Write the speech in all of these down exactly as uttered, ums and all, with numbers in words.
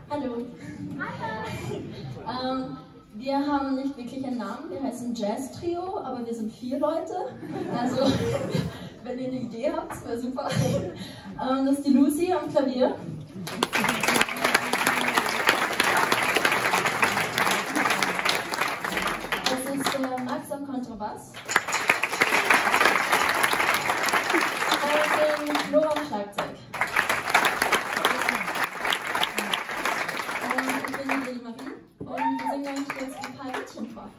Hallo. Ähm, wir haben nicht wirklich einen Namen, wir heißen Jazz.Trio, aber wir sind vier Leute. Also, wenn ihr eine Idee habt, wäre super. Ähm, das ist die Luci am Klavier. Das ist der Max am Kontrabass. Und den Flo am Schlagzeug. Und wir singen euch jetzt ein paar Liedchen vor.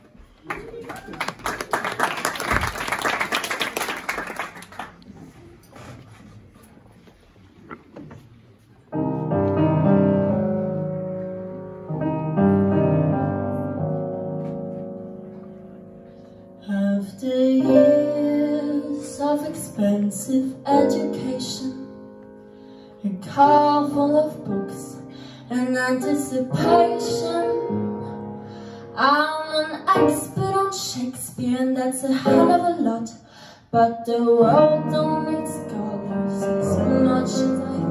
After years of expensive education, a car full of books and anticipation, I'm an expert on Shakespeare, and that's a hell of a lot. But the world don't need scholars as much as I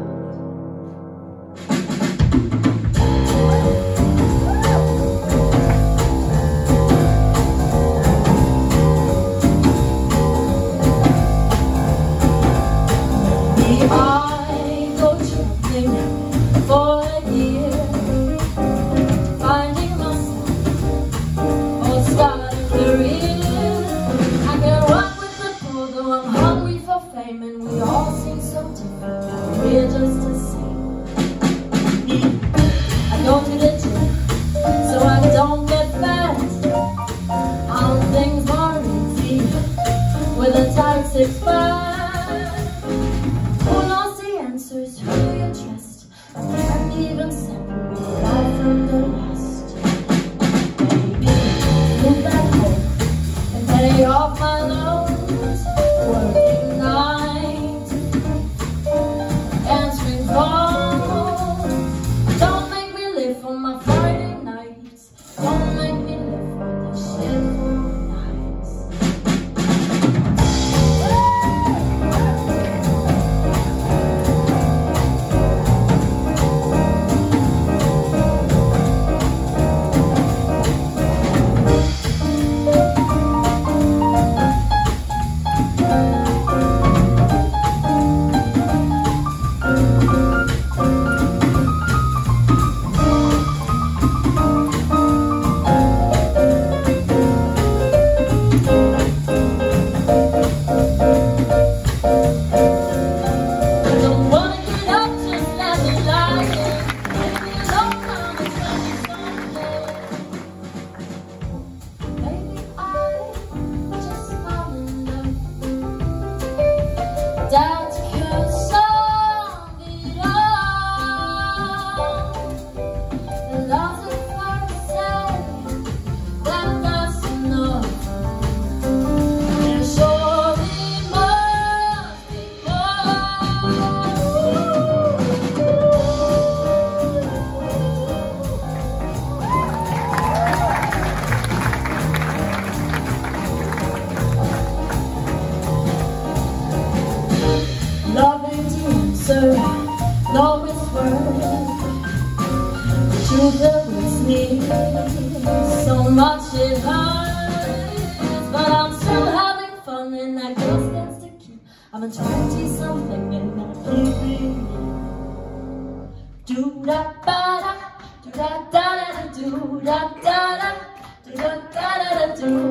Maybe I go traveling for a year, finding myself or start a career. I can walk with the poor, though I'm hungry for fame, and we all seem so different. We're just the same. I go to the gym so I don't get fat. On things more easy with a tight six pack. Who knows the answers? Who you trust? I can't even separate life from the rest. Maybe move back home and pay off my loans, working nights, answering phones. Don't make me live for my Friday nights. Don't make me live for the shit. That could solve it all. The love's the first say that that's enough. There surely must be Love ain't the answer, no it's worth. The truth that makes me so much it hurts, but I'm still having fun, and I guess that's the key. I'm a twenty-something and I'm keeping it. Do da da da, do da da da, do da da da, do da da da, do.